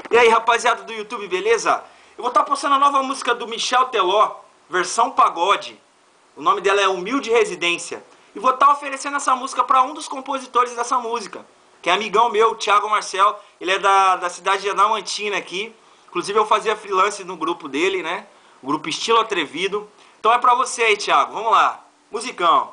E aí, rapaziada do YouTube, beleza? Eu vou estar postando a nova música do Michel Teló, versão pagode. O nome dela é Humilde Residência. E vou estar oferecendo essa música para um dos compositores dessa música, que é amigão meu, Thiago Marcel. Ele é da cidade de Adamantina aqui. Inclusive eu fazia freelance no grupo dele, né? O grupo Estilo Atrevido. Então é pra você aí, Thiago. Vamos lá. Musicão.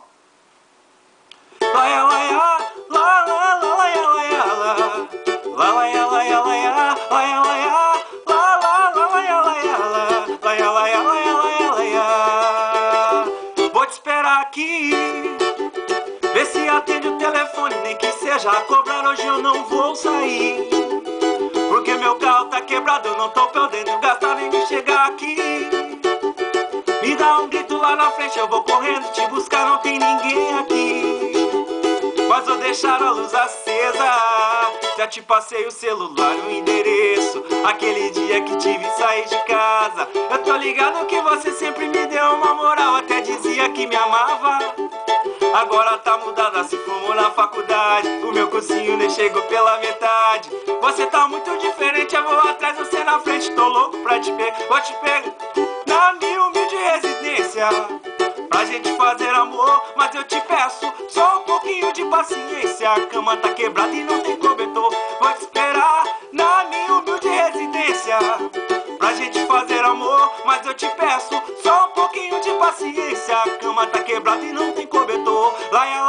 Vou te esperar aqui, vê se atende o telefone, nem que seja a cobrar. Hoje eu não vou sair, porque meu carro tá quebrado, eu não tô podendo gastar nem me chegar aqui. Me dá um grito lá na frente, eu vou correndo te buscar, não tem ninguém aqui. Mas vou deixar a luz acesa, já te passei o celular, o endereço, aquele dia que tive que sair de casa. Eu tô ligado que você sempre me deu uma moral, até dizia que me amava. Agora tá mudada, se formou na faculdade, o meu cursinho nem chegou pela metade. Você tá muito diferente, eu vou atrás, você na frente, tô louco pra te pegar. Vou te pegar na minha humilde residência, pra gente fazer amor, mas eu te peço só um pouquinho de paciência. A cama tá quebrada e não tem cobertor. Vou te esperar na minha humilde residência, pra gente fazer amor, mas eu te peço só um pouquinho de paciência. A cama tá quebrada e não tem cobertor. Lá